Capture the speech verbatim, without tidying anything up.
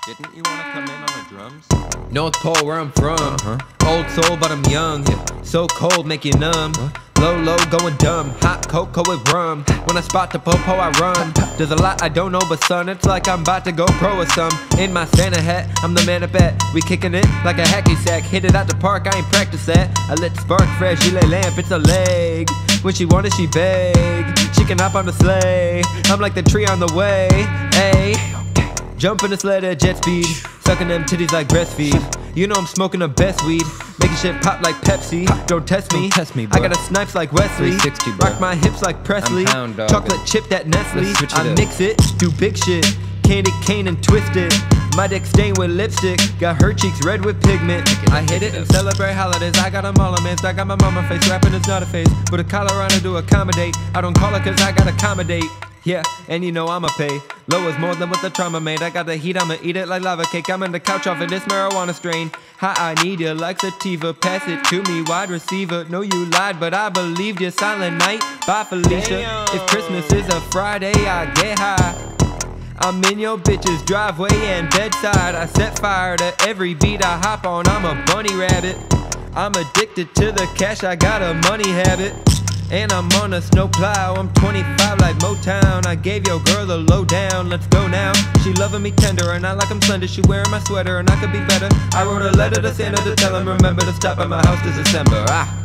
Didn't you want to come in on the drums? North Pole, where I'm from. Uh-huh. Old soul, but I'm young. Yeah. So cold, make you numb. Huh? Low, low, going dumb. Hot cocoa with rum. When I spot the popo, I run. There's a lot I don't know, but son, it's like I'm about to go pro with some. In my Santa hat, I'm the man at bat. We kicking it like a hacky sack. Hit it out the park, I ain't practice that. I lit the spark fresh, you lay lamp, it's a leg. When she want it, she beg. She can hop on the sleigh. I'm like the tree on the way. Ayy. Jump in the sled at jet speed, sucking them titties like breastfeed. You know I'm smoking the best weed, making shit pop like Pepsi. Don't test me, Don't test me, bro. I got a snipes like Wesley. three sixty, bro. Rock my hips like Presley. Hound dog. Chocolate chip that Nestle. I it mix it, do big shit. Candy cane and twist it. My dick stained with lipstick, got her cheeks red with pigment. I hit it and celebrate holidays. I got them all amazed. I got my mama face, rapping is not a phase. Put a collar on her to accommodate. I don't call her cause I got accommodate. Yeah, and you know I'ma pay. Low is more than what the trauma made. I got the heat, I'ma eat it like lava cake. I'm in the couch off of this marijuana strain. Hi, I need you like sativa. Pass it to me, wide receiver. No, you lied, but I believed you. Silent night, bye Felicia. Damn. If Christmas is a Friday, I get high. I'm in your bitch's driveway and bedside. I set fire to every beat I hop on. I'm a bunny rabbit. I'm addicted to the cash, I got a money habit. And I'm on a snowplow, I'm twenty-five like Motown. I gave your girl the lowdown, let's go now. She loving me tender and I like I'm slender. She wearing my sweater and I could be better. I wrote a letter to Santa to tell him remember to stop at my house this December. Ah.